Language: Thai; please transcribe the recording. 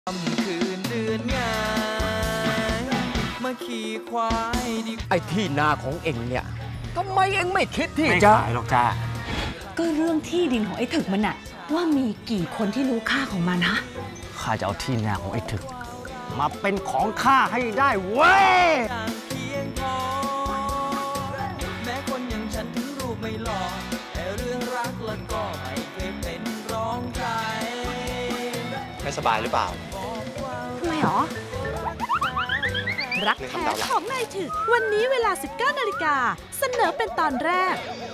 คืนเดือนงานมาขี่ควายดิไอ้ที่นาของเอ็งเนี่ยทำไมเอ็งไม่คิดที่จะขายหรอกจ้าก็เรื่องที่ดินของไอ้ถึกมันอะว่ามีกี่คนที่รู้ค่าของมันฮะข้าจะเอาที่นาของไอ้ถึกมาเป็นของข้าให้ได้เว้ยเพียงพอแม้คนอย่างฉันถึงรูปไม่หล่อแต่เรื่องรักแล้วก็ไม่เคยเป็นร้องใครไม่สบายหรือเปล่าทำไมหรอรักแท้ของนายถึกวันนี้เวลา 19 นาฬิกาเสนอเป็นตอนแรก